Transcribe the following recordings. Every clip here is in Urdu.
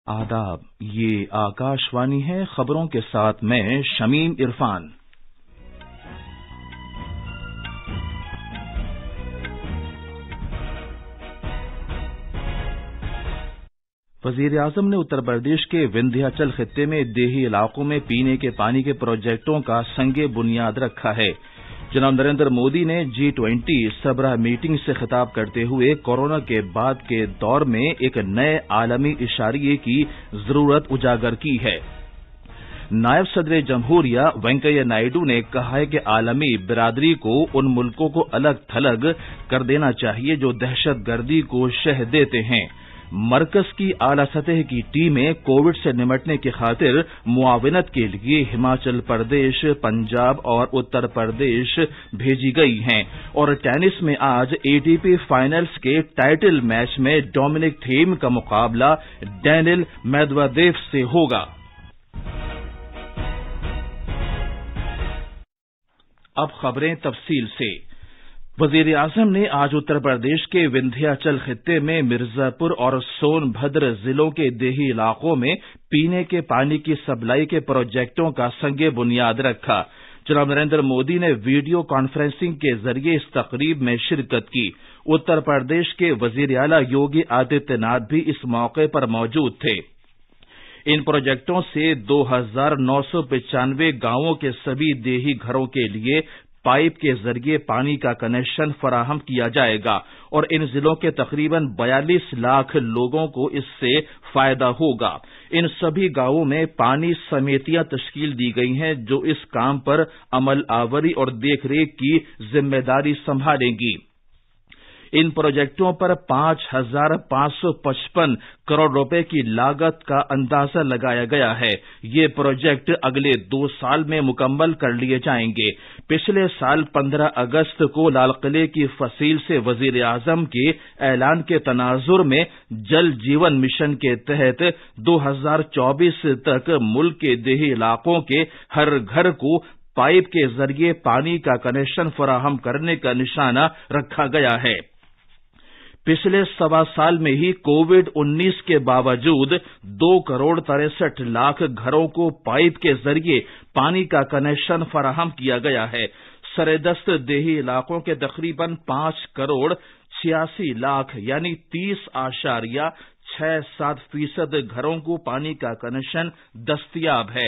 آداب، یہ آکاشوانی ہے۔ خبروں کے ساتھ میں شمیم عرفان۔ وزیر اعظم نے اتر پردیش کے وندھیاچل خطے میں دیہی علاقوں میں پینے کے پانی کے پروجیکٹوں کا سنگ بنیاد رکھا ہے۔ جناب نریندر مودی نے G20 سربراہ میٹنگ سے خطاب کرتے ہوئے کورونا کے بعد کے دور میں ایک نئے عالمی اشاریے کی ضرورت اجاگر کی ہے۔ نائب صدر جمہوریہ وینکیا نائیڈو نے کہا ہے کہ عالمی برادری کو ان ملکوں کو الگ تھلگ کر دینا چاہیے جو دہشت گردی کو شہ دیتے ہیں۔ مرکز کی اعلی سطح کی ٹیمیں کووڈ سے نمٹنے کی خاطر معاونت کے لیے ہماچل پردیش، پنجاب اور اتر پردیش بھیجی گئی ہیں، اور ٹینس میں آج ATP فائنلز کے ٹائٹل میچ میں ڈومینک تھیم کا مقابلہ ڈینیل میدویدیو سے ہوگا۔ اب خبریں تفصیل سے۔ وزیر اعظم نے آج اتر پردیش کے وندھیاچل خطے میں مرزاپور اور سون بھدر ضلعوں کے دیہی علاقوں میں پینے کے پانی کی سپلائی کے پروجیکٹوں کا سنگ بنیاد رکھا۔ جناب نریندر مودی نے ویڈیو کانفرنسنگ کے ذریعے اس تقریب میں شرکت کی۔ اتر پردیش کے وزیر اعلی یوگی آدتیہ ناتھ بھی اس موقع پر موجود تھے۔ ان پروجیکٹوں سے 2995 گاؤں کے سبھی دیہی گھروں کے لیے پائپ کے ذریعے پانی کا کنیکشن فراہم کیا جائے گا، اور ان ضلعوں کے تقریباً 42 لاکھ لوگوں کو اس سے فائدہ ہوگا۔ ان سبھی گاؤں میں پانی سمیتیاں تشکیل دی گئی ہیں جو اس کام پر عمل آوری اور دیکھ ریکھ کی ذمہ داری سنبھالیں گی۔ ان پروجیکٹوں پر 5,555 کروڑ روپے کی لاگت کا اندازہ لگایا گیا ہے۔ یہ پروجیکٹ اگلے 2 سال میں مکمل کر لیے جائیں گے۔ پچھلے سال 15 اگست کو لال قلعے کی فصیل سے وزیر اعظم کے اعلان کے تناظر میں جل جیون مشن کے تحت 2024 تک ملک کے دیہی علاقوں کے ہر گھر کو پائپ کے ذریعے پانی کا کنیکشن فراہم کرنے کا نشانہ رکھا گیا ہے۔ پچھلے 1.25 سال میں ہی کووڈ-19 کے باوجود 2 کروڑ 63 لاکھ گھروں کو پائپ کے ذریعے پانی کا کنیکشن فراہم کیا گیا ہے۔ سردست دیہی علاقوں کے تقریباً 5 کروڑ 86 لاکھ یعنی 30.67% گھروں کو پانی کا کنیکشن دستیاب ہے۔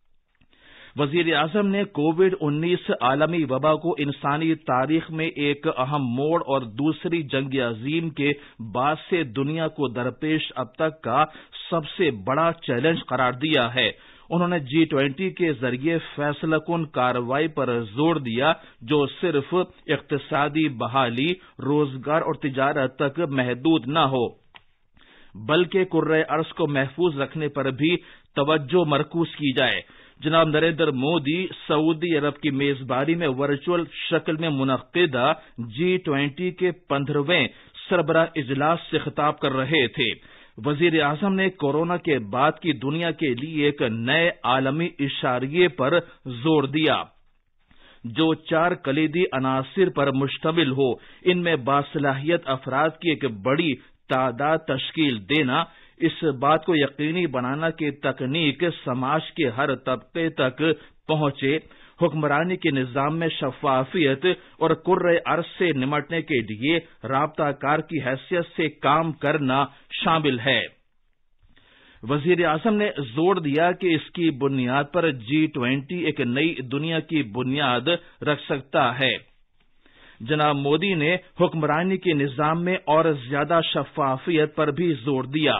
وزیر اعظم نے کووڈ-19 عالمی وبا کو انسانی تاریخ میں ایک اہم موڑ اور دوسری جنگ عظیم کے بعد سے دنیا کو درپیش اب تک کا سب سے بڑا چیلنج قرار دیا ہے۔ انہوں نے G20 کے ذریعے فیصلہ کن کارروائی پر زور دیا جو صرف اقتصادی بحالی، روزگار اور تجارت تک محدود نہ ہو بلکہ کرۂ ارض کو محفوظ رکھنے پر بھی توجہ مرکوز کی جائے۔ جناب نریندر مودی سعودی عرب کی میزبانی میں ورچوئل شکل میں منعقدہ G20 کے 15ویں سربراہ اجلاس سے خطاب کر رہے تھے۔ وزیر اعظم نے کورونا کے بعد کی دنیا کے لیے ایک نئے عالمی اشاریے پر زور دیا جو 4 کلیدی عناصر پر مشتمل ہو۔ ان میں باصلاحیت افراد کی ایک بڑی تعداد تشکیل دینا، اس بات کو یقینی بنانا کہ تکنیک سماج کے ہر طبقے تک پہنچے، حکمرانی کے نظام میں شفافیت اور کرۂ ارض سے نمٹنے کے لیے رابطہ کار کی حیثیت سے کام کرنا شامل ہے۔ وزیر اعظم نے زور دیا کہ اس کی بنیاد پر G20 ایک نئی دنیا کی بنیاد رکھ سکتا ہے۔ جناب مودی نے حکمرانی کے نظام میں اور زیادہ شفافیت پر بھی زور دیا۔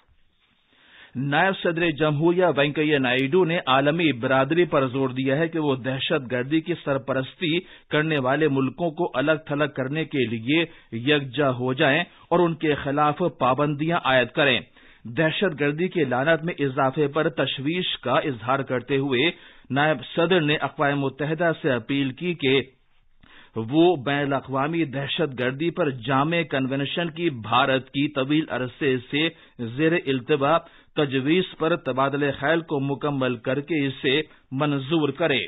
نائب صدر جمہوریہ وینکیا نائیڈو نے عالمی برادری پر زور دیا ہے کہ وہ دہشت گردی کی سرپرستی کرنے والے ملکوں کو الگ تھلگ کرنے کے لیے یکجا ہو جائیں اور ان کے خلاف پابندیاں عائد کریں۔ دہشت گردی کی لعنت میں اضافے پر تشویش کا اظہار کرتے ہوئے نائب صدر نے اقوام متحدہ سے اپیل کی کہ وہ بین الاقوامی دہشت گردی پر جامع کنونشن کی بھارت کی طویل عرصے سے زیر التوا تجویز پر تبادلہ خیال کو مکمل کر کے اسے منظور کرے۔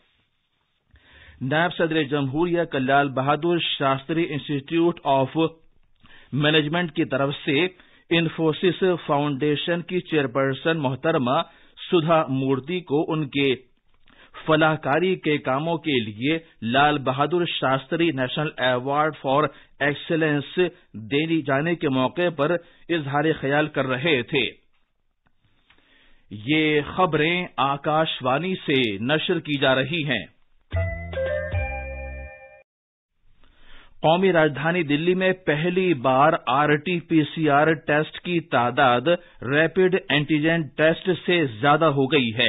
نائب صدر جمہوریہ کا لال بہادر شاستری انسٹی ٹیوٹ آف مینجمنٹ کی طرف سے انفوسس فاؤنڈیشن کی چیئرپرسن محترمہ سدھا مورتی کو ان کے فلاح کاری کے کاموں کے لیے Lal Bahadur Shastri national award for excellence دیے جانے کے موقع پر اظہار خیال کر رہے تھے۔ یہ خبریں آکاش وانی سے نشر کی جا رہی ہیں۔ قومی راجدھانی دلی میں پہلی بار RT-PCR ٹیسٹ کی تعداد ریپڈ اینٹیجن ٹیسٹ سے زیادہ ہو گئی ہے۔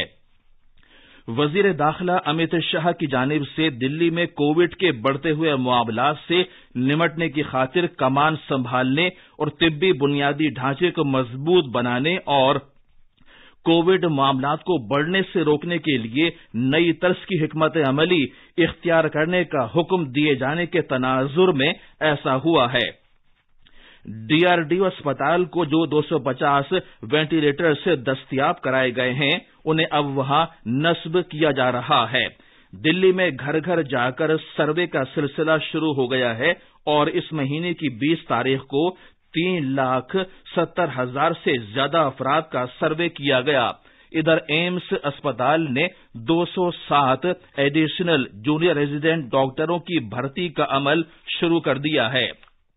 وزیر داخلہ امت شاہ کی جانب سے دلی میں کووڈ کے بڑھتے ہوئے معاملات سے نمٹنے کی خاطر کمان سنبھالنے اور طبی بنیادی ڈھانچے کو مضبوط بنانے اور کووڈ معاملات کو بڑھنے سے روکنے کے لیے نئی طرز کی حکمت عملی اختیار کرنے کا حکم دیے جانے کے تناظر میں ایسا ہوا ہے۔ DRDO اسپتال کو جو 250 وینٹیلیٹر سے دستیاب کرائے گئے ہیں انہیں اب وہاں نصب کیا جا رہا ہے۔ دلی میں گھر گھر جا کر سروے کا سلسلہ شروع ہو گیا ہے اور اس مہینے کی 20 تاریخ کو 3,70,000 سے زیادہ افراد کا سروے کیا گیا۔ ادھر ایمس اسپتال نے 207 ایڈیشنل جونیئر ریزیڈنٹ ڈاکٹروں کی بھرتی کا عمل شروع کر دیا ہے۔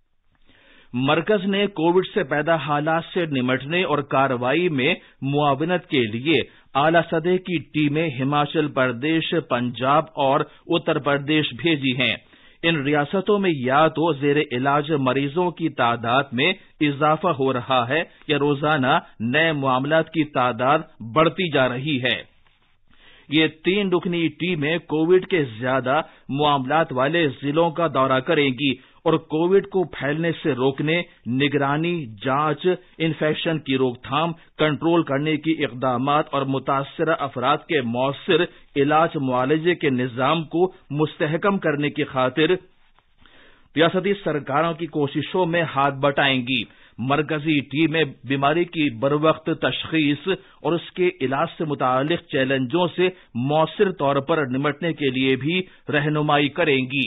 مرکز نے کووڈ سے پیدا حالات سے نمٹنے اور کارروائی میں معاونت کے لیے اعلی سطح کی ٹیمیں ہماچل پردیش، پنجاب اور اتر پردیش بھیجی ہیں۔ ان ریاستوں میں یا تو زیر علاج مریضوں کی تعداد میں اضافہ ہو رہا ہے یا روزانہ نئے معاملات کی تعداد بڑھتی جا رہی ہے۔ یہ 3 رکنی ٹیمیں کووڈ کے زیادہ معاملات والے ضلعوں کا دورہ کریں گی اور کووڈ کو پھیلنے سے روکنے، نگرانی، جانچ، انفیکشن کی روک تھام، کنٹرول کرنے کی اقدامات اور متاثرہ افراد کے مؤثر علاج معالجے کے نظام کو مستحکم کرنے کی خاطر ریاستی سرکاروں کی کوششوں میں ہاتھ بٹائیں گی۔ مرکزی ٹیمیں بیماری کی بروقت تشخیص اور اس کے علاج سے متعلق چیلنجوں سے مؤثر طور پر نمٹنے کے لیے بھی رہنمائی کریں گی۔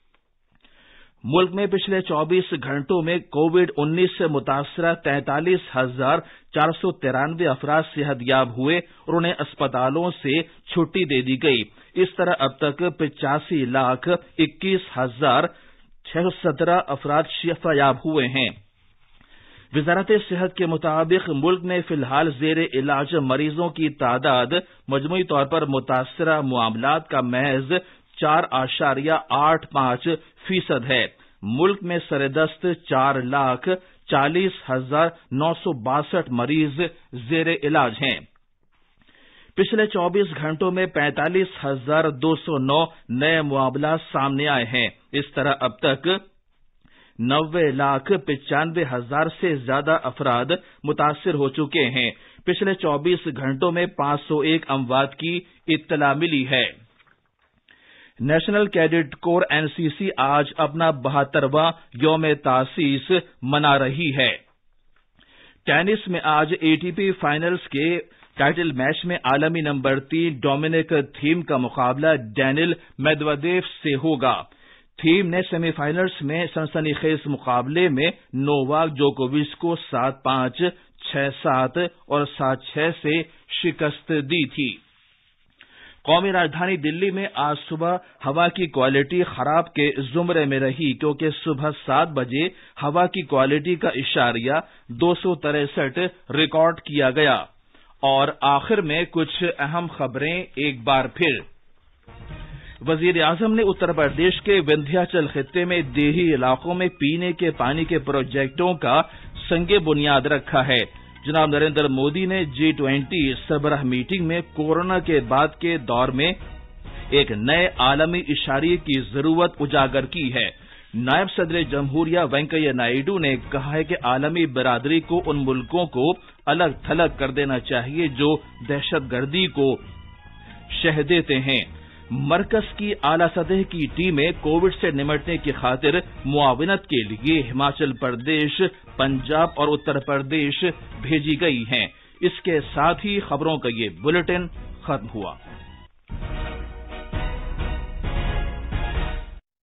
ملک میں پچھلے 24 گھنٹوں میں کووڈ-19 سے متاثرہ 43,493 افراد صحت یاب ہوئے اور انہیں اسپتالوں سے چھٹی دے دی گئی۔ اس طرح اب تک 85,21,617 افراد شفا یاب ہوئے ہیں۔ وزارت صحت کے مطابق ملک میں فی الحال زیر علاج مریضوں کی تعداد مجموعی طور پر متاثرہ معاملات کا محض 4.85% ہے۔ ملک میں سردست 4,40,962 مریض زیر علاج ہیں۔ پچھلے 24 گھنٹوں میں 45,209 نئے معاملات سامنے آئے ہیں۔ اس طرح اب تک 90,95,000 سے زیادہ افراد متاثر ہو چکے ہیں۔ پچھلے 24 گھنٹوں میں 501 اموات کی اطلاع ملی ہے۔ نیشنل کیڈٹ کور NCC آج اپنا 72واں یوم تاسیس منا رہی ہے۔ ٹینس میں آج ATP فائنلز کے ٹائٹل میچ میں عالمی نمبر 3 ڈومینک تھیم کا مقابلہ ڈینیل میدویدیو سے ہوگا۔ تھیم نے سیمی فائنلز میں سنسنی خیز مقابلے میں نوواک جوکووچ کو 7-5، 6-7 اور 7-6 سے شکست دی تھی۔ قومی راجدھانی دلی میں آج صبح ہوا کی کوالٹی خراب کے زمرے میں رہی کیونکہ صبح 7 بجے ہوا کی کوالٹی کا اشاریہ 263 ریکارڈ کیا گیا۔ اور آخر میں کچھ اہم خبریں ایک بار پھر۔ وزیر اعظم نے اتر پردیش کے وندھیاچل خطے میں دیہی علاقوں میں پینے کے پانی کے پروجیکٹوں کا سنگ بنیاد رکھا ہے۔ جناب نریندر مودی نے G20 سربراہ میٹنگ میں کورونا کے بعد کے دور میں ایک نئے عالمی اشاریے کی ضرورت اجاگر کی ہے۔ نائب صدر جمہوریہ وینکیا نائیڈو نے کہا ہے کہ عالمی برادری کو ان ملکوں کو الگ تھلگ کر دینا چاہیے جو دہشت گردی کو شہ دیتے ہیں۔ مرکز کی اعلی سطح کی ٹیمیں کووڈ سے نمٹنے کی خاطر معاونت کے لیے ہماچل پردیش، پنجاب اور اتر پردیش بھیجی گئی ہیں۔ اس کے ساتھ ہی خبروں کا یہ بلیٹن ختم ہوا۔